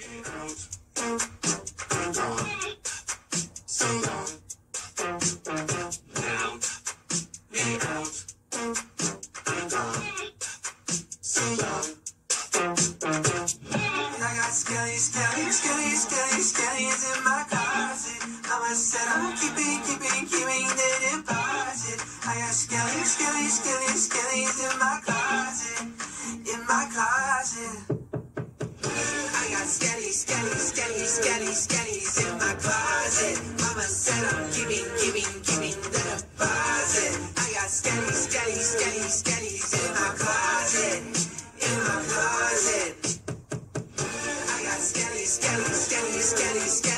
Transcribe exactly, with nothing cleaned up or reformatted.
Skellies, skellies, skellies, skellies, skellies in my closet. Mama said I'm keeping, keeping, keeping the deposit. I got skellies, skellies, skellies, skellies in my closet, in my closet. I got skellies, skellies, skellies, skellies, skellies in my closet. Mama said I'm keeping, keeping, keeping the deposit. I got skellies, skellies, skellies, skellies in my closet, in my closet. Skelly, skelly, skelly, skelly, skelly.